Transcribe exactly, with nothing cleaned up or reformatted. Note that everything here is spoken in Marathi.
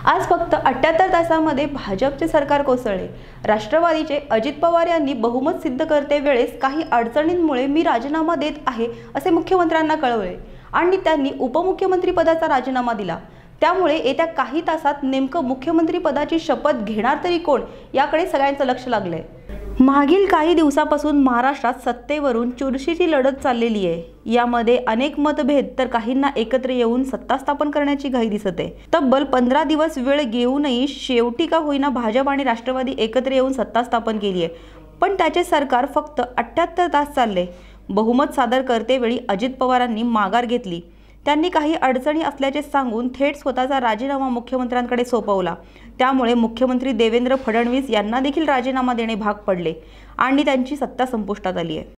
आज फक्त अठ्ठ्याहत्तर तासांमध्ये भाजपचे सरकार कोसळले। राष्ट्रवादीचे अजित पवार यांनी बहुमत सिद्ध करते वेळेस काही अडचणींमुळे मी राजीनामा देत आहे असे मुख्यमंत्र्यांना कळवले आणि त्यांनी उपमुख्यमंत्री पदाचा राजीनामा दिला। त्यामुळे येत्या काही तासात नेमकं मुख्यमंत्री पदाची शपथ घेणार तरी कोण याकडे सगळ्यांचं लक्ष लागलंय। मागील काही दिवसांपासून महाराष्ट्रात सत्तेवरून चुरशीची लढत चाललेली आहे। यामध्ये अनेक मतभेद तर काहींना एकत्र येऊन सत्ता स्थापन करण्याची घाई दिसते। तब्बल पंधरा दिवस वेळ घेऊनही शेवटी का होईना भाजप आणि राष्ट्रवादी एकत्र येऊन सत्ता स्थापन केली आहे। पण त्याचे सरकार फक्त अठ्ठ्याहत्तर तास चालले। बहुमत सादर करते वेळी अजित पवारांनी माघार घेतली। त्यांनी काही अडचणी असल्याचे सांगून थेट स्वतःचा राजीनामा मुख्यमंत्र्यांकडे सोपवला। त्यामुळे मुख्यमंत्री देवेंद्र फडणवीस यांना देखील राजीनामा देणे भाग पडले आणि त्यांची सत्ता संपुष्टात आली आहे।